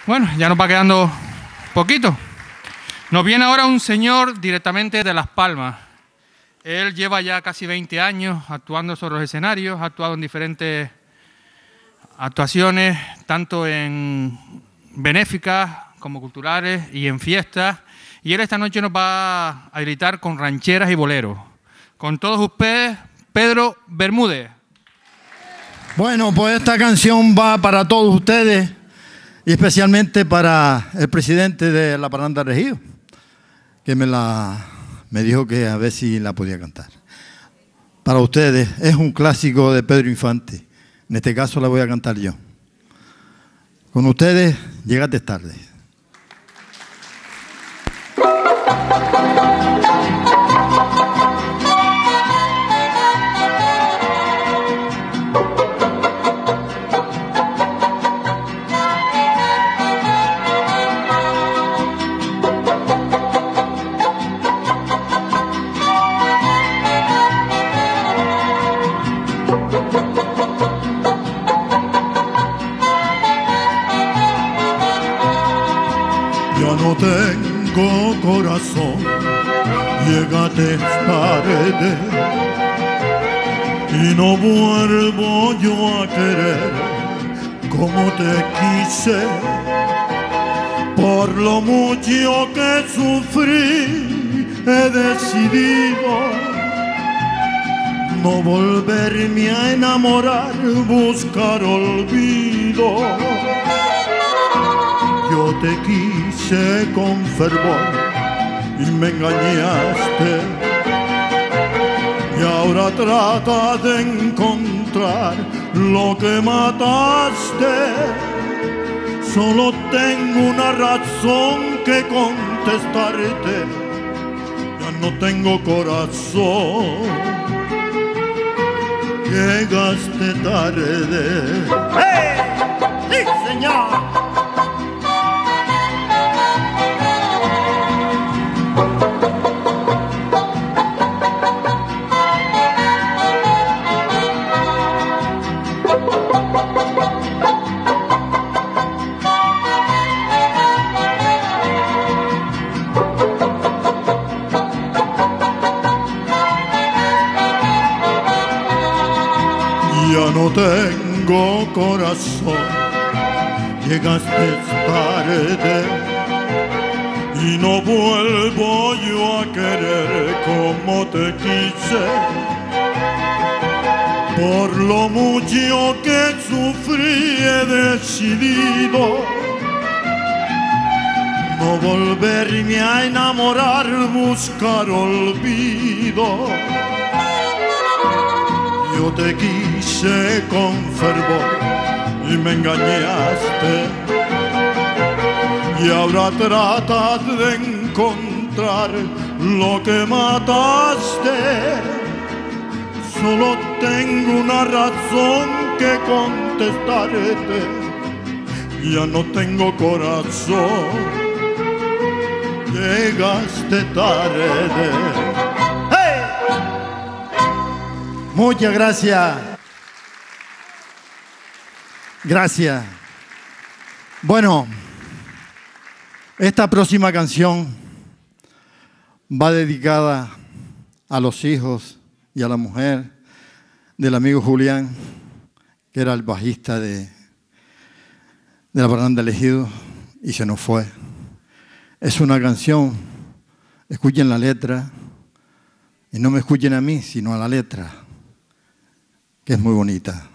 Bueno, ya nos va quedando poquito. Nos viene ahora un señor directamente de Las Palmas. Él lleva ya casi 20 años actuando sobre los escenarios, ha actuado en diferentes actuaciones, tanto en benéficas como culturales y en fiestas. Y él esta noche nos va a gritar con rancheras y boleros. Con todos ustedes, Pedro Bermúdez. Bueno, pues esta canción va para todos ustedes y especialmente para el presidente de la Parranda del Ejido, que me dijo que a ver si la podía cantar. Para ustedes, es un clásico de Pedro Infante. En este caso la voy a cantar yo. Con ustedes, Llegaste tarde. No tengo corazón, llegaste tarde y no vuelvo yo a querer como te quise. Por lo mucho que sufrí, he decidido no volverme a enamorar, buscar olvido. Yo te quise con fervor y me engañaste, y ahora trata de encontrar lo que mataste. Solo tengo una razón que contestarte, ya no tengo corazón. Llegaste tarde. ¡Hey! ¡Sí, señor! Ya no tengo corazón, llegaste tarde y no vuelvo yo a querer como te quise. Por lo mucho que sufrí, he decidido no volverme a enamorar, buscar olvido. Yo te quise con fervor y me engañaste, y ahora tratas de encontrar lo que mataste. Solo tengo una razón que contestarte, ya no tengo corazón. Llegaste tarde. Muchas gracias. Gracias. Bueno, esta próxima canción va dedicada a los hijos y a la mujer del amigo Julián, que era el bajista de la Parranda del Ejido y se nos fue. Es una canción, escuchen la letra y no me escuchen a mí, sino a la letra, que es muy bonita.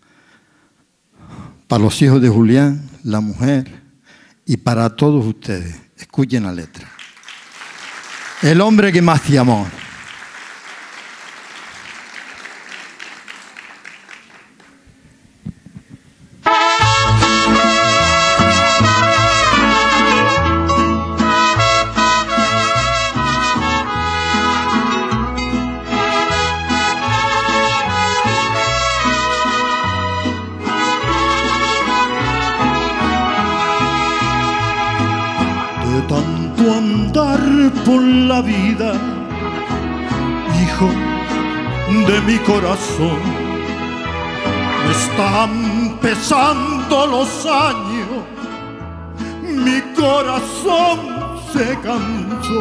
Para los hijos de Julián, la mujer y para todos ustedes. Escuchen la letra. El hombre que más te amó. Tanto andar por la vida, hijo de mi corazón, me están pesando los años mi corazón se cansó.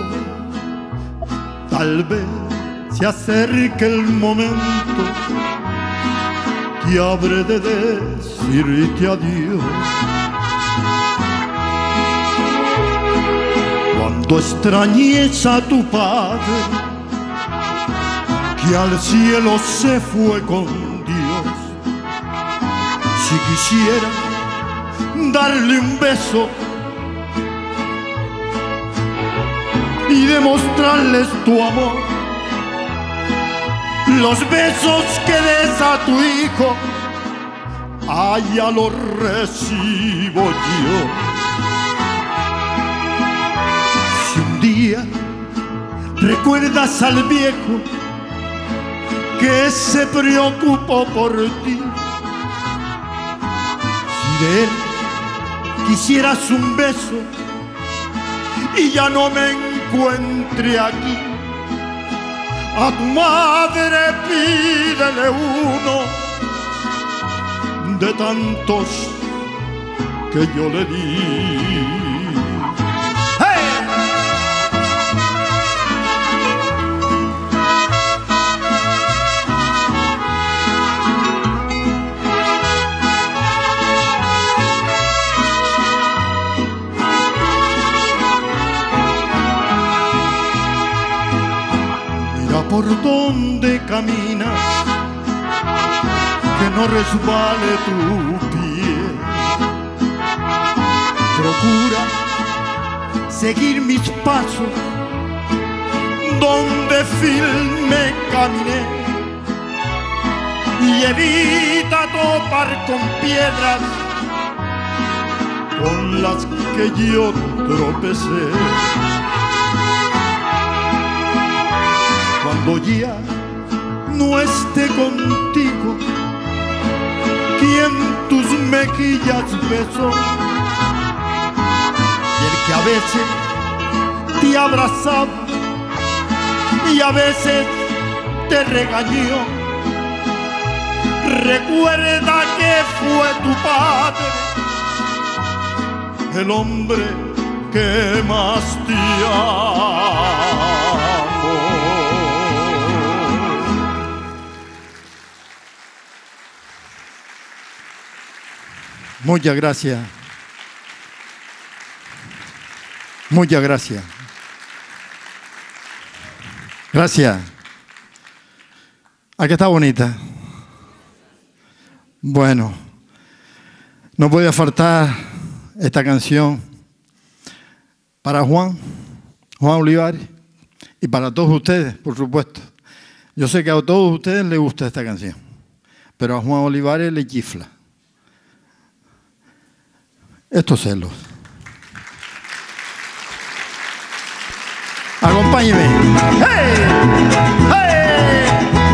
Tal vez se acerque el momento que habré de decirte adiós. Cuando extrañes a tu padre, que al cielo se fue con Dios, si quisiera darle un beso y demostrarles tu amor, los besos que des a tu hijo, allá los recibo yo. Si un día recuerdas al viejo que se preocupó por ti, si de él quisieras un beso y ya no me encuentre aquí, a tu madre pídele uno de tantos que yo le di. Por donde caminas, que no resbale tu pie. Procura seguir mis pasos donde firme caminé y evita topar con piedras con las que yo tropecé. Cuando ya no esté contigo, quien tus mejillas besó, y el que a veces te abrazaba y a veces te regañó, recuerda que fue tu padre, el hombre que más te amó. Muchas gracias. Muchas gracias. Gracias. Aquí está bonita. Bueno, no puede faltar esta canción para Juan Olivares, y para todos ustedes, por supuesto. Yo sé que a todos ustedes les gusta esta canción, pero a Juan Olivares le chifla. Estos celos. Acompáñeme. ¡Hey! ¡Hey!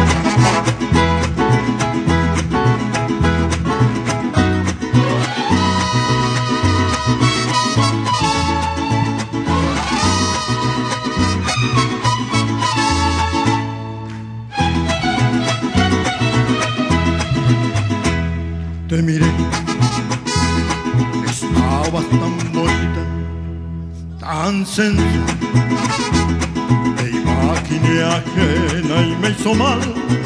Te miré, estabas tan bonita, tan sensual, te imaginé ajena y me hizo mal.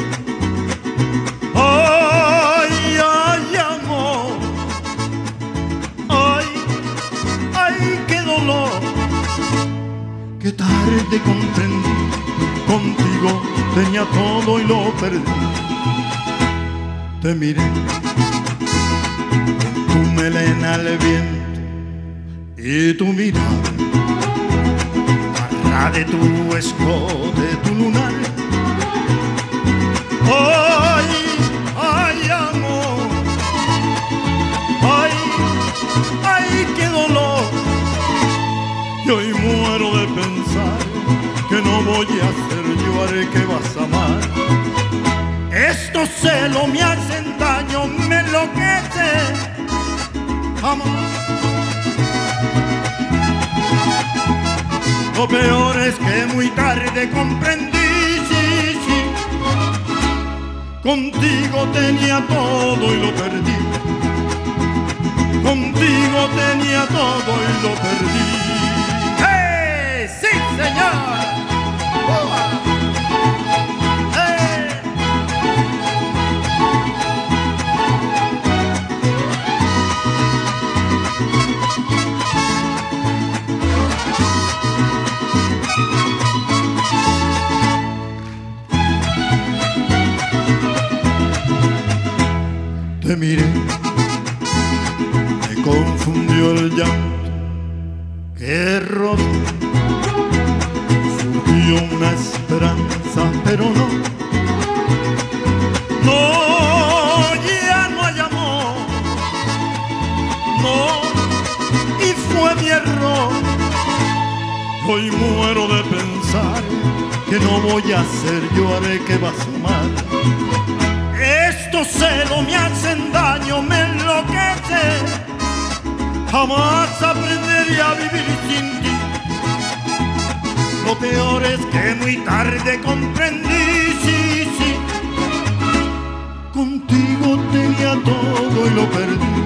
Ay, ay, amor, ay, ay, qué dolor, qué tarde comprendí, contigo tenía todo y lo perdí. Te miré, tu melena al viento y tu mirada, barra de tu escote, tu lunar. Ay, ay, amor, ay, ay, qué dolor. Y hoy muero de pensar que no voy a ser yo al que vas a amar. Estos celos me hacen daño, me enloquece, amor. Lo peor es que muy tarde comprendí, sí, sí, contigo tenía todo y lo perdí. Contigo tenía todo y lo perdí. ¡Hey! ¡Sí, señor! Te miré, me confundió el llanto que rodó. Surgió una esperanza, pero no, ya no hay amor, no, y fue mi error. Hoy muero de pensar que no voy a ser yo, haré que va a sumar. Estos celos me hacen daño, me enloquece. Jamás aprenderé a vivir sin ti. Lo peor es que muy tarde comprendí, sí, sí. Contigo tenía todo y lo perdí.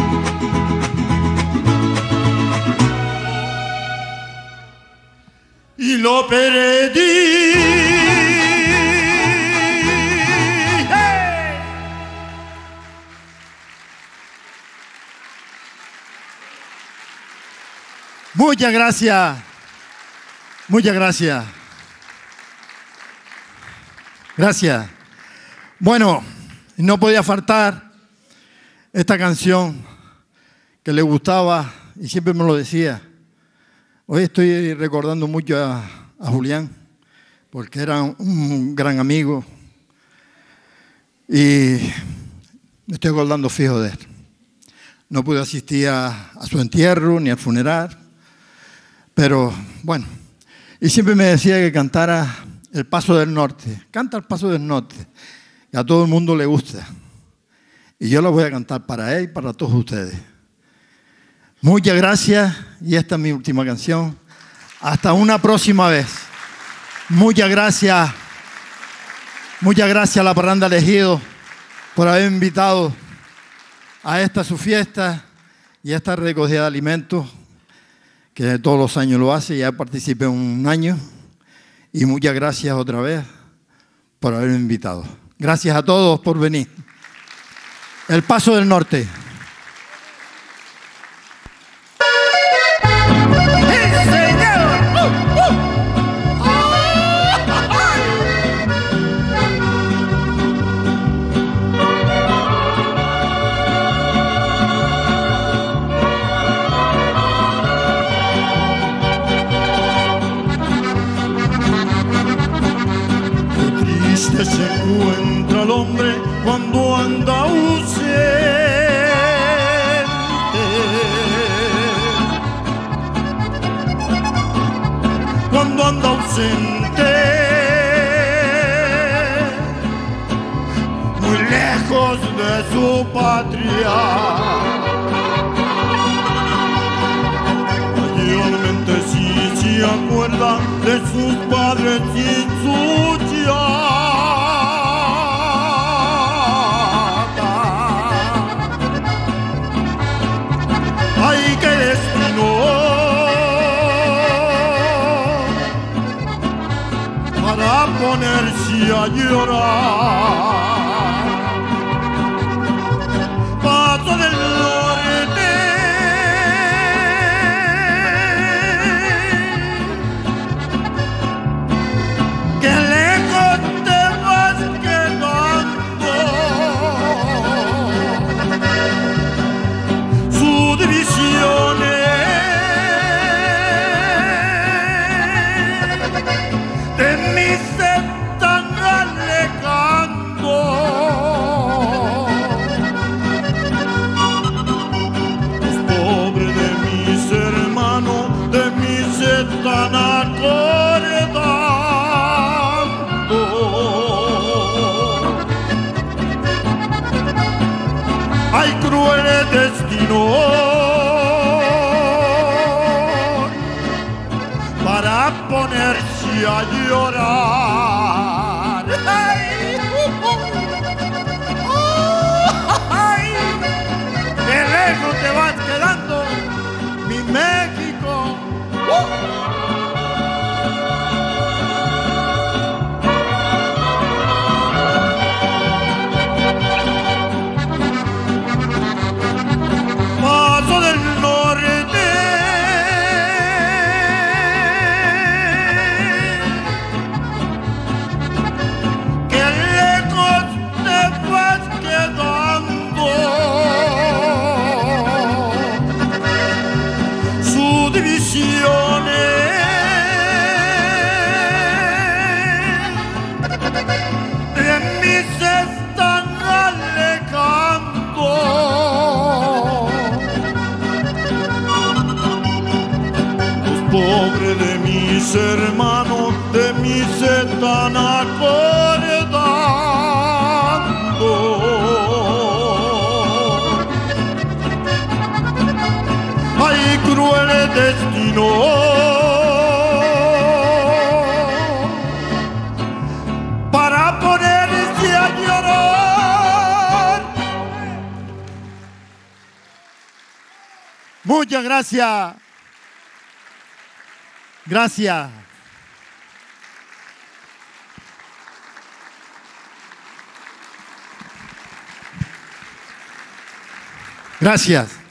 Y lo perdí. Muchas gracias. Muchas gracias. Gracias. Bueno, no podía faltar esta canción que le gustaba y siempre me lo decía. Hoy estoy recordando mucho a Julián porque era un gran amigo y me estoy acordando fijo de él. No pude asistir a su entierro ni al funeral. Pero, bueno, y siempre me decía que cantara El Paso del Norte. Canta El Paso del Norte, que a todo el mundo le gusta. Y yo la voy a cantar para él y para todos ustedes. Muchas gracias, y esta es mi última canción. Hasta una próxima vez. Muchas gracias. Muchas gracias a la Parranda Elegido por haber invitado a esta su fiesta y a esta recogida de alimentos, que todos los años lo hace, ya participé un año, y muchas gracias otra vez por haberme invitado. Gracias a todos por venir. El Paso del Norte. Se encuentra el hombre cuando anda ausente, cuando anda ausente, muy lejos de su patria. Mayormente sí se acuerda de sus padres y su ya. ¡Ay, qué destino! Para ponerse a llorar. Paso del Norte, que lejos te vas quedando. Subdivisiones de mí se están alejando. Los pobres de mis hermanos de mí se están acordando. Hay crueles destinos para ponerse a llorar. ¡Ay! ¡Ay! ¡Qué lejos te vas quedando, mi México! ilusiones. En mis estancias le canto. Los pobres de mis hermanos de mí se están acordando. Ay, cruel destino, para ponerse a llorar. Muchas gracias. Gracias. Gracias.